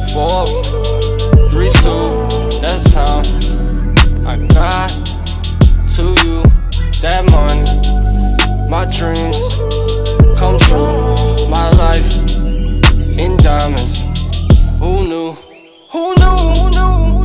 4, 3, 2, that's time. I got to you that money, my dreams come true, my life in diamonds. Who knew? Who knew? Who knew?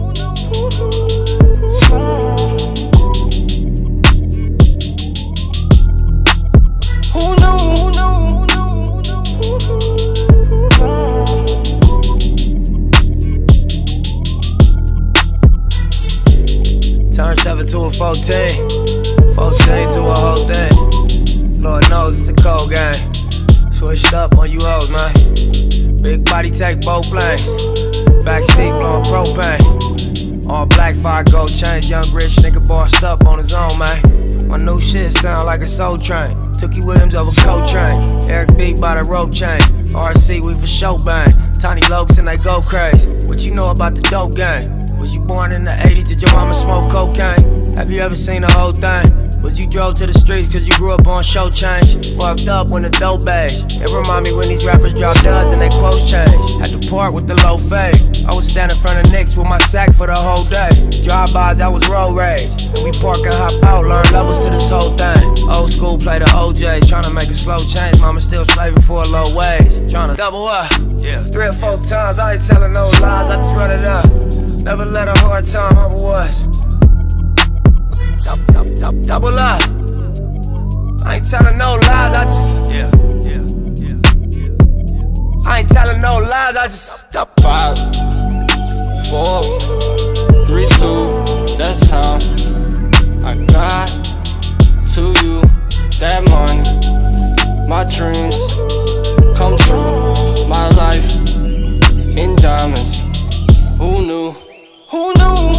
Turn 7 to a 14, 14 to a whole thing. Lord knows it's a cold game. Switched up on you hoes, man. Big body take both lanes. Backseat blowing propane. All black, 5 gold chains. Young rich nigga bossed up on his own, man. My new shit sound like a soul train. Tookie Williams over Coltrane. Eric B by the rope chains. RC, we for show bang. Tiny Lokes and they go crazy. What you know about the dope game? Was you born in the 80s? Did your mama smoke cocaine? Have you ever seen the whole thing? Was you drove to the streets cause you grew up on show change? Fucked up when the dope age. It remind me when these rappers drop duds and they quotes change. Had to part with the low fade. I was standing in front of Knicks with my sack for the whole day. Drive-bys, I was road rage. And we park and hop out, learn levels to this whole thing. Old school play the OJs, tryna make a slow change. Mama still slaving for a low wage. Tryna double up, yeah. 3 or 4 times, I ain't telling no lies, I just run it up. Never let a hard time humble us. Double up. I ain't telling no lies, I just I ain't telling no lies, I just 5, 4, 3, 2, that's time. I got to you that money, my dreams come true, my life in diamonds. Who knew? Who knew?